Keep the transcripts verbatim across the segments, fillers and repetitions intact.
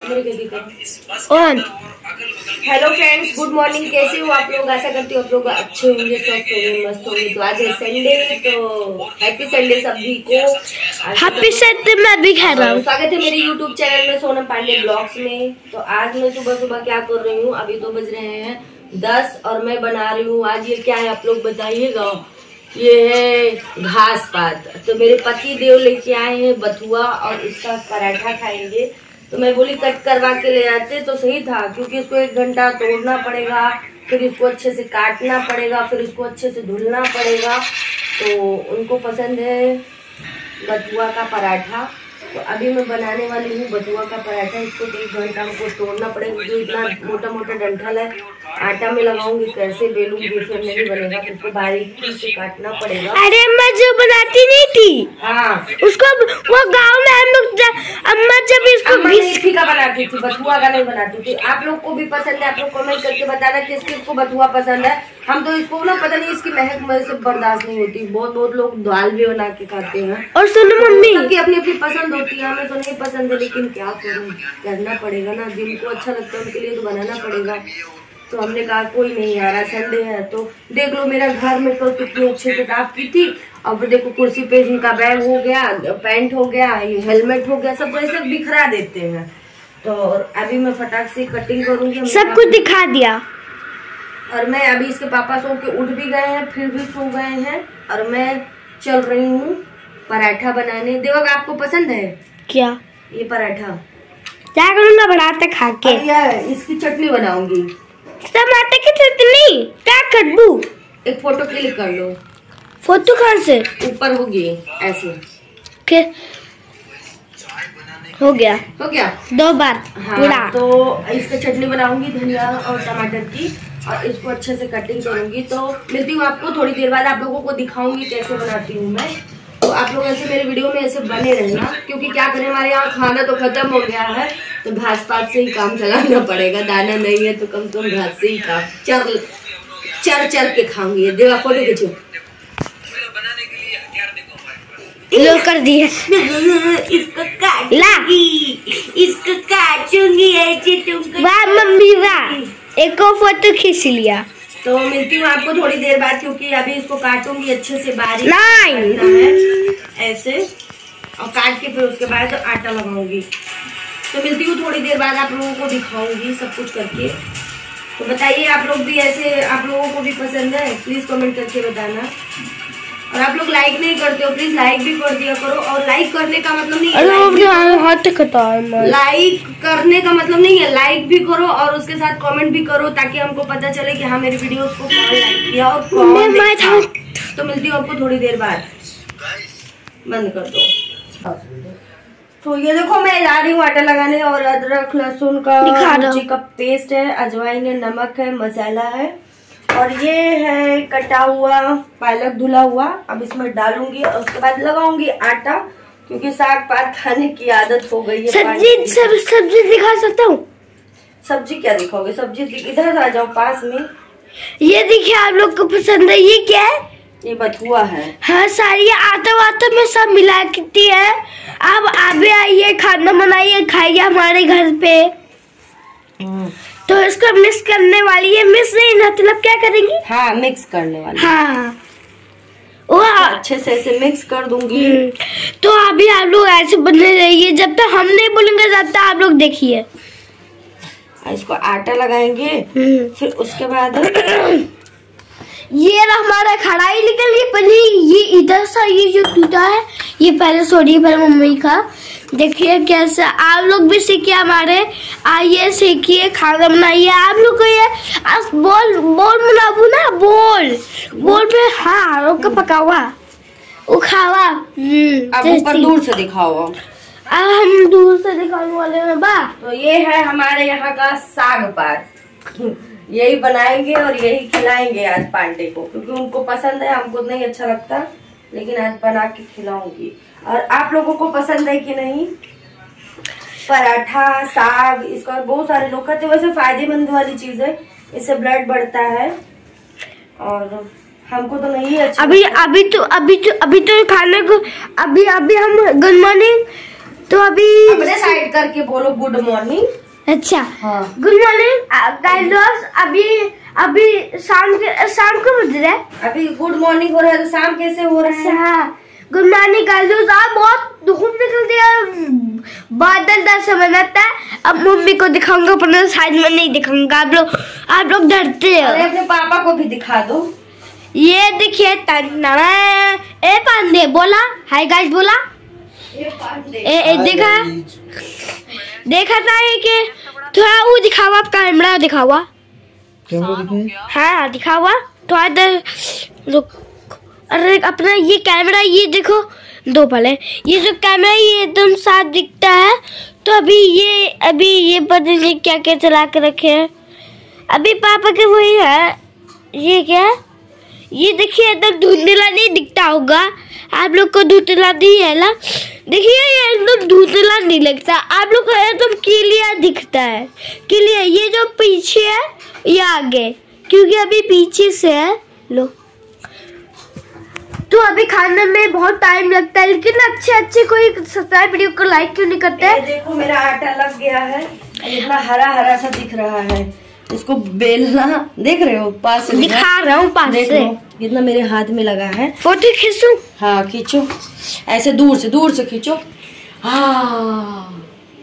On. Hello friends, good morning. कैसे हो आप लोग? आशा करती हूँ आप लोग अच्छे होंगे, स्वस्थ होंगे, मस्त होंगे। तो आज है संडे, तो हैप्पी संडे सभी को। Happy Sunday. मैं भी कह रहा हूँ। स्वागत है मेरे यूट्यूब चैनल में सोनम पांडे ब्लॉग्स में। तो आज मैं सुबह सुबह क्या कर रही हूँ, अभी दो बज रहे हैं दस और मैं बना रही हूँ आज ये क्या है आप लोग बताइएगा। ये है घास पात। तो मेरे पति देव लेके आए हैं बथुआ और इसका पराठा खाएंगे। तो मैं बोली कट करवा के ले आते तो सही था, क्योंकि इसको एक घंटा तोड़ना पड़ेगा, फिर इसको अच्छे से काटना पड़ेगा, फिर इसको अच्छे से धुलना पड़ेगा। तो उनको पसंद है बथुआ का पराठा, तो अभी मैं बनाने वाली हूँ बथुआ का पराठा। इसको एक घंटा हमको तोड़ना पड़ेगा, जो इतना मोटा मोटा डंठल है, आटा में लगाऊंगी, कैसे बेलूंगी, फिर नहीं बनेगा, फिर इसको बारीक से काटना पड़ेगा। अरे अम्मा जो बनाती नहीं थी, हाँ उसको वो गांव में हम लोग अम्मा जब इसको मेथी का बनाती थी, बथुआ का नहीं बनाती थी। आप लोग को भी पसंद है? आप लोग कमेंट करके बताना किस किस को बथुआ पसंद है। हम तो इसको ना पता नहीं, इसकी महक मुझे से बर्दाश्त नहीं होती। बहुत बहुत लोग दाल भी बना के खाते हैं। और सुनो मम्मी, सबकी अपनी अपनी पसंद होती है, हमें तो नहीं पसंद है, लेकिन क्या करूँ, करना पड़ेगा ना। जिनको अच्छा लगता है उनके लिए तो बनाना पड़ेगा। तो हमने कहा कोई नहीं आ रहा, संडे है। तो देख लो मेरा घर में तो कितनी अच्छे से साफ की थी। अब देखो कुर्सी पे इनका बैग हो गया, पैंट हो गया, ये हेलमेट हो गया, सब ऐसे बिखरा देते हैं। तो अभी मैं फटाक से कटिंग करूंगी, सब कुछ दिखा दिया। और मैं अभी इसके पापा सो के उठ भी गए हैं, फिर भी सो गए हैं, और मैं चल रही हूँ पराठा बनाने। देवक आपको पसंद है क्या ये पराठा? क्या करूँगा बनाते खा के? इसकी चटनी बनाऊंगी, टमाटर की चटनी। क्या कद्दू? एक फोटो क्लिक कर लो। फोटो कहाँ से? ऊपर होगी ऐसे। के हो गया हो गया दो बार। हाँ, पूरा। तो इसका चटनी बनाऊंगी धनिया और टमाटर की, और इसको अच्छे से कटिंग करूंगी। तो मिलती हूँ आपको थोड़ी देर बाद, आप लोगों को दिखाऊंगी कैसे बनाती हूँ मैं। तो आप लोग ऐसे मेरे वीडियो में ऐसे बने रहना, क्योंकि क्या करें, हमारे यहाँ खाना तो खत्म हो गया है, तो घास पात से ही काम चलाना पड़ेगा। दाना नहीं है तो कम से कम घास से ही काम चर चर चर के खाऊंगी। देवा फोटो खींचो। लो कर दिया। इसको काटूंगी, इसको काटूंगी ऐसे तुमको। वाह मम्मी वाह, एक और फोटो खींच लिया। तो मिलती हूँ आपको थोड़ी देर बाद, क्योंकि अभी इसको काटूंगी अच्छे से बारीक नहीं ऐसे, और काट के फिर उसके बाद आटा लगाऊंगी। तो मिलती हूँ थोड़ी देर बाद, आप लोगों को दिखाऊंगी सब कुछ करके। तो बताइए आप लोग भी ऐसे, आप लोगों को भी पसंद है? प्लीज कमेंट करके बताना। और आप लोग लाइक नहीं करते हो, प्लीज लाइक भी कर दिया करो। और लाइक करने का मतलब नहीं है, लाइक करने का मतलब नहीं है, लाइक भी करो और उसके साथ कमेंट भी करो, ताकि हमको पता चले कि हाँ मेरी वीडियोस को कौन लाइक किया और कौन देखा। तो मिलती हूँ आपको थोड़ी देर बाद। बंद कर दो। तो ये देखो मैं जा रही हूँ आटा लगाने, और अदरक लहसुन का मिर्ची का पेस्ट है, अजवाइन है, नमक है, मसाला है, और ये है कटा हुआ पालक धुला हुआ। अब इसमें डालूंगी और उसके बाद लगाऊंगी आटा, क्योंकि साग पात खाने की आदत हो गई है। सब्जी सब सब्जी दिखा सकता हूँ? सब्जी क्या दिखाओगे? सब्जी इधर आ जाओ पास में। ये देखिए आप लोग को पसंद है? ये क्या है? ये बथुआ है। हाँ, सारी आटा वाटा में सब मिला के है। अब आप भी आइए, खाना बनाइए, खाइए हमारे घर पे। तो इसको मिक्स करने वाली है। मिक्स नहीं मतलब क्या करेंगी? हाँ मिक्स करने वाली। हाँ वो अच्छे से ऐसे मिक्स कर दूंगी। तो अभी आप लोग ऐसे बने रहिए, जब तक हम नहीं बोलेंगे तब तक आप लोग देखिए। इसको आटा लगाएंगे, फिर उसके बाद ये हमारा कढ़ाई निकल गई पनीर। ये इधर सा ये जो टूटा है, ये पहले सॉरी पहले मम्मी का। देखिए कैसे आप लोग भी सीखिए हमारे, आइए सीखिए, खाना बनाइए। आप लोग को ये आज बोल बोल बनाबू ना, बोल बोल पे हाँ रोक के पकावा उखावा। अब ऊपर दूर से दिखाओ। अब हम दूर से दिखाने वाले हैं बा। तो ये है हमारे यहाँ का साग पात, यही बनाएंगे और यही खिलाएंगे आज पांडे को, क्योंकि उनको पसंद है, हमको नहीं अच्छा लगता, लेकिन आज बना के खिलाऊंगी। और आप लोगों को पसंद है कि नहीं पराठा साग? इसका बहुत सारे लोग खाते हैं, वैसे फायदेमंद वाली चीज है, इससे ब्लड बढ़ता है, और हमको तो नहीं अच्छा। अभी अभी तो अभी तो अभी तो खाने को अभी अभी हम गुड मॉर्निंग तो अभी अपने साइड करके बोलो गुड मॉर्निंग। अच्छा हाँ गुड मॉर्निंग गाइस। अभी अभी शाम के शाम को बज रहा है। अभी गुड मॉर्निंग हो रहा है तो शाम कैसे हो रहा है? हाँ गुड मॉर्निंग गाइस। आप बहुत धूप निकल दिया, बादल का समय रहता है। अब मम्मी को दिखाऊंगा पर साइड में नहीं दिखाऊंगा, आप लोग आप लोग डरते हो। अरे अपने पापा को भी दिखा दो। ये देखिए ए पांडे बोला हाय गाइस बोला ए, ए देखा देखा था ये कि थोड़ा वो दिखावा, कैमरा दिखावा, हाँ दिखावा थोड़ा देर रुक। अरे अपना ये कैमरा ये देखो दो पले, ये जो कैमरा ये एकदम साफ दिखता है। तो अभी ये अभी ये पता नहीं क्या क्या चला के रखे हैं। अभी पापा के वही है, ये क्या है ये देखिए एकदम धुंधला नहीं दिखता होगा आप लोग को, धुंधला नहीं है ना, देखिए ये एकदम धुंधला नहीं लगता आप लोग को, एकदम क्लियर दिखता है क्लियर। ये जो पीछे है ये आगे, क्योंकि अभी पीछे से है। लो तो अभी खाने में बहुत टाइम लगता है, लेकिन अच्छे अच्छे कोई सब्सक्राइब वीडियो को लाइक क्यों नहीं करते? देखो मेरा आटा लग गया है, इतना हरा हरा सा दिख रहा है। इसको बेलना देख रहे हो, पास से दिखा रहा हूँ पास से, इतना मेरे हाथ में लगा है। फोटो खींचूं? हाँ खींचो, ऐसे दूर से दूर से खींचो। हाँ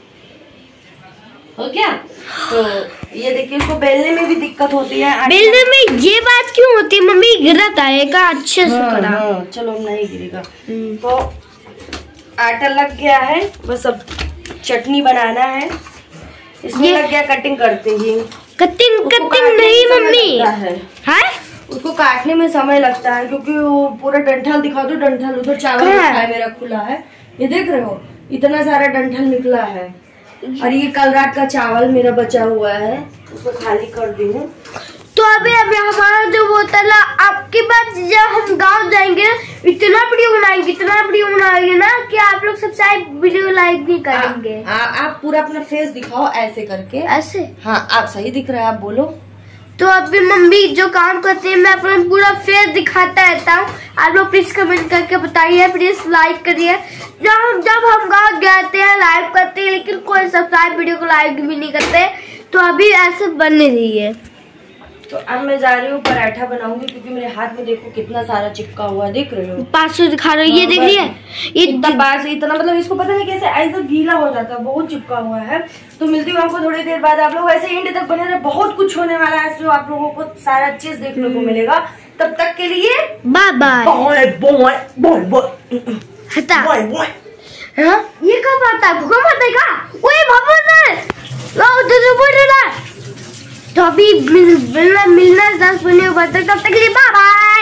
हो गया। तो ये देखिए इसको बेलने में भी दिक्कत होती है। बेलने में ये बात क्यों होती है? मम्मी गिरता है अच्छे से हाँ, करा। हाँ, चलो नहीं गिरेगा। तो आटा लग गया है, बस अब चटनी बनाना है। इसमें लग गया कटिंग करते ही। कटिंग कटिंग नहीं मम्मी है, उसको काटने में समय लगता है क्योंकि वो पूरा डंठल दिखा दो। डंठल उधर चावल है मेरा खुला है, ये देख रहे हो इतना सारा डंठल निकला है। और ये कल रात का चावल मेरा बचा हुआ है, उसको खाली कर दी हूँ। तो अभी अभी हमारा जो बोतल है, आपके बाद जब हम गांव जाएंगे इतना वीडियो बनाएंगे इतना वीडियो बनाएंगे ना कि आप लोग सब्सक्राइब वीडियो लाइक भी करेंगे। आ, आ, आप पूरा अपना फेस दिखाओ ऐसे करके। ऐसे? हाँ आप सही दिख रहा है, आप बोलो। तो अभी मम्मी जो काम करती है मैं अपना पूरा फेस दिखाता रहता हूँ। आप लोग प्लीज कमेंट करके बताइए, प्लीज लाइक करिए। जब हम जब हम गाँव जाते हैं लाइव करते हैं, लेकिन कोई सब्सक्राइब वीडियो को लाइक भी नहीं करते। तो अभी ऐसे बन रही है। तो अब मैं जा रही हूँ पराठा बनाऊंगी, क्योंकि मेरे हाथ में देखो कितना सारा चिपका हुआ है, देख रहे हो? पास से दिखा रहे हो, ये देख रही है ये इतना पास इतना, मतलब इसको पता नहीं कैसे ऐसा गीला हो जाता है, बहुत चिपका हुआ है। तो मिलती हूँ आपको थोड़ी देर बाद। आप लोग ऐसे एंड तक बने रहे, बहुत कुछ होने वाला है, जो आप लोगों को सारा चीज देखने को मिलेगा। तब तक के लिए bye bye. Boy boy boy boy हटा बॉय बॉय। ये कब आता है? भूकंप आता है क्या? ओए भगवान लो तो बोल रहा। तो अभी मिलना मिलना दस मिनट बाद तक, तब तक के लिए बाय बाय।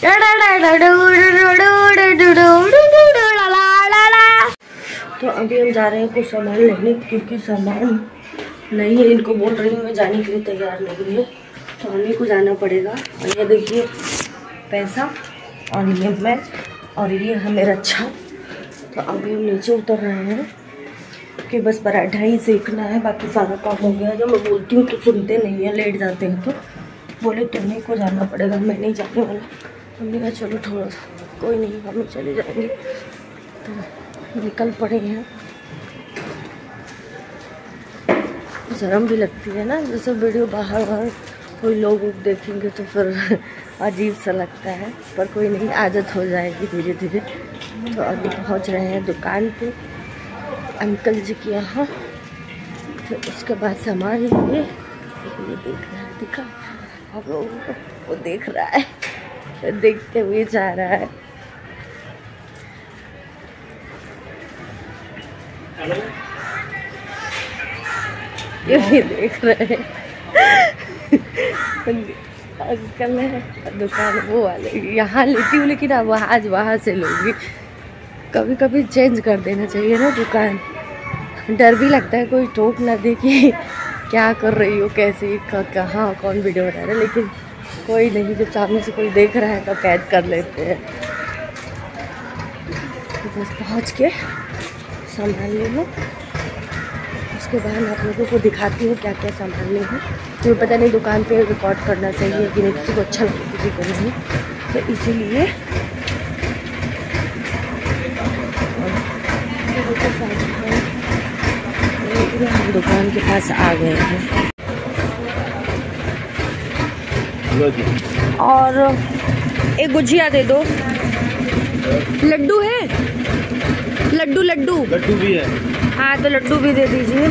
तो अभी हम जा रहे हैं कुछ सामान लेने, क्योंकि सामान नहीं है। इनको बोल रही हूँ मैं जाने के लिए तैयार नहीं है, तो हमें को जाना पड़ेगा। और ये देखिए पैसा, और ये मैं, और ये है मेरा अच्छा। तो अभी हम नीचे उतर रहे हैं कि बस पराठा ही सेकना है, बाकी सारा काम हो गया। जब मैं बोलती हूँ तो सुनते नहीं है, लेट जाते हैं। तो बोले तुम्हें को जाना पड़ेगा, मैं नहीं जाने वाला। हमने कहा चलो थोड़ा सा कोई नहीं, हम चले जाएंगे। तो निकल पड़े हैं। शर्म भी लगती है ना, जैसे वीडियो बाहर बाहर कोई लोग देखेंगे तो फिर अजीब सा लगता है, पर कोई नहीं, आदत हो जाएगी धीरे धीरे। तो अभी पहुंच रहे हैं दुकान पे अंकल जी के यहाँ। फिर उसके बाद सामान लेंगे। ये देख रहा है, दिखा आप लोगों को? वो देख रहा है, देखते हुए जा रहा है। ये भी देख रहे हैं। अंकल है दुकान वो वाले, यहाँ लेती हूँ लेकिन अब आज वहाँ से लूँगी। कभी कभी चेंज कर देना चाहिए ना दुकान। डर भी लगता है कोई टोक ना दे कि क्या कर रही हो, कैसे, कहाँ कौन वीडियो बना रहा है। लेकिन कोई नहीं, जब सामने से कोई देख रहा है तो कैद कर लेते हैं। तो बस पहुँच के सामान ले लो, उसके बाद आप लोगों को दिखाती हूँ क्या क्या सामान ली हूँ। मुझे पता नहीं दुकान पे रिकॉर्ड करना चाहिए कि नहीं, किसी को अच्छा लगे किसी को नहीं, तो इसीलिए दुकान के पास आ गए हैं और एक गुजिया दे दो। लड्डू है? लड्डू लड्डू लड्डू भी है। हाँ तो लड्डू भी दे दीजिए।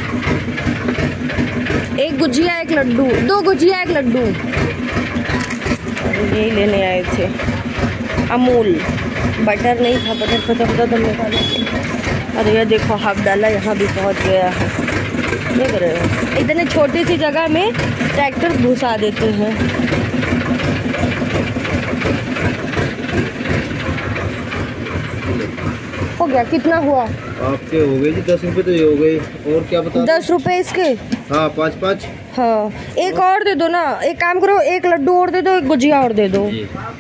एक गुजिया एक लड्डू, दो गुजिया एक लड्डू। यही लेने आए थे। अमूल बटर नहीं था, बटर खत्म था तो निकाला। अरे ये देखो हाफ डाला यहाँ भी पहुँच गया है। देख रहे हो इतने छोटी सी जगह में ट्रैक्टर घुसा देते हैं। हो गया? कितना हुआ आपके? हो गए जी दस रुपए तो ये हो गए। और क्या बता? दस रुपए इसके? हाँ पाँच पाँच। हाँ एक और दे दो ना। एक काम करो, एक लड्डू और दे दो, एक गुजिया और दे दो।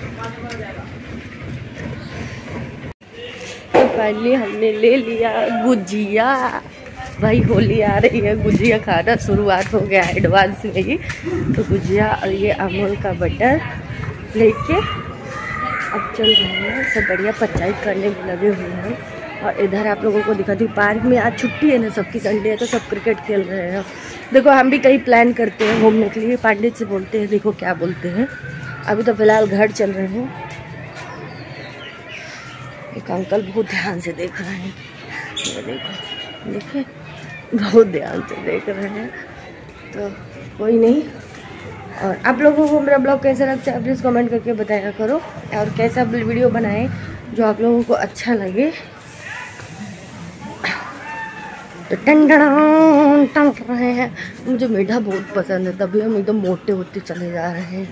तो फाइनली हमने ले लिया गुजिया। भाई होली आ रही है, गुजिया खाना शुरुआत हो गया एडवांस में ही। तो गुजिया और ये अमूल का बटर लेके अब चल रहे हैं। सब बढ़िया पंचायत करने में लगे हुए हैं। और इधर आप लोगों को दिखाती हूँ, पार्क में आज छुट्टी है ना, सबकी संडे है तो सब क्रिकेट खेल रहे हैं। देखो हम भी कहीं प्लान करते हैं घूमने के लिए, पंडित से बोलते हैं देखो क्या बोलते हैं। अभी तो फिलहाल घर चल रहे हैं। एक अंकल बहुत ध्यान से देख रहे हैं, ये देखो देखे बहुत ध्यान से देख रहे हैं। तो कोई नहीं। और आप लोगों को मेरा ब्लॉग कैसा लगता है प्लीज़ कमेंट करके बताया करो, और कैसा वीडियो बनाएं जो आप लोगों को अच्छा लगे। तो टन टन टन रहे हैं। मुझे मीठा बहुत पसंद है, तभी हम एकदम मोटे होते चले जा रहे हैं।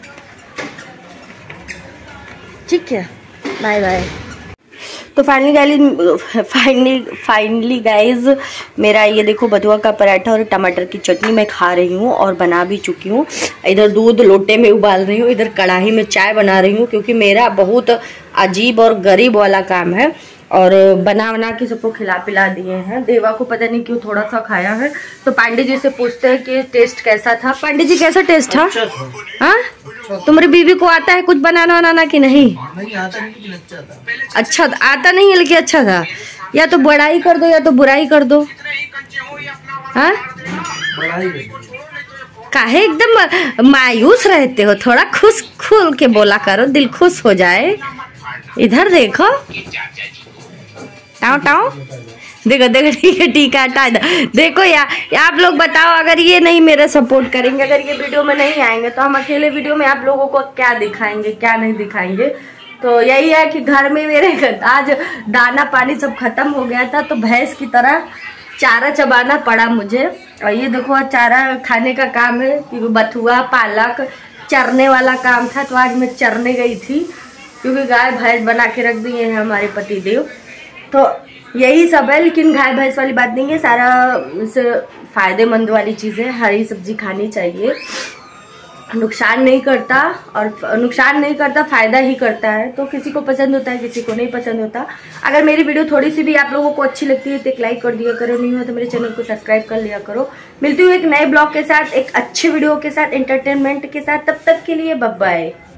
ठीक है, बाय बाय। तो finally guys finally finally guys मेरा ये देखो बथुआ का पराठा और टमाटर की चटनी मैं खा रही हूँ और बना भी चुकी हूँ। इधर दूध लोटे में उबाल रही हूँ, इधर कढ़ाई में चाय बना रही हूँ, क्योंकि मेरा बहुत अजीब और गरीब वाला काम है। और बना बना के सबको खिला पिला दिए हैं। देवा को पता नहीं क्यों थोड़ा सा खाया है। तो पांडे जी से पूछते हैं कि टेस्ट कैसा था। पांडे जी कैसा टेस्ट था? हाँ तुम्हारी बीवी को आता है कुछ बनाना बनाना कि नहीं? नहीं आता नहीं, लेकिन अच्छा था। अच्छा आता नहीं है लेकिन अच्छा था। या तो बड़ाई कर दो या तो बुराई कर दो। हाँ काहे एकदम मायूस रहते हो? थोड़ा खुश खुल के बोला करो, दिल खुश हो जाए। इधर देखो टाओ टाओ देखो देखो ठीक है टीका हटा दो। देखो या, या आप लोग बताओ, अगर ये नहीं मेरा सपोर्ट करेंगे, अगर ये वीडियो में नहीं आएंगे तो हम अकेले वीडियो में आप लोगों को क्या दिखाएंगे क्या नहीं दिखाएंगे। तो यही है कि घर में मेरे आज दाना पानी सब खत्म हो गया था, तो भैंस की तरह चारा चबाना पड़ा मुझे। और ये देखो चारा खाने का काम है, क्योंकि बथुआ पालक चरने वाला काम था। तो आज मैं चरने गई थी, क्योंकि गाय भैंस बना के रख दिए हैं हमारे पतिदेव। तो यही सब है, लेकिन गाय भैंस वाली बात नहीं है, सारा फायदेमंद वाली चीज़ें। हरी सब्जी खानी चाहिए, नुकसान नहीं करता, और नुकसान नहीं करता फायदा ही करता है। तो किसी को पसंद होता है किसी को नहीं पसंद होता। अगर मेरी वीडियो थोड़ी सी भी आप लोगों को अच्छी लगती है तो एक लाइक कर दिया करो, नहीं हो तो मेरे चैनल को सब्सक्राइब कर लिया करो। मिलती हूँ एक नए ब्लॉग के साथ, एक अच्छे वीडियो के साथ, एंटरटेनमेंट के साथ। तब तक के लिए बाय बाय।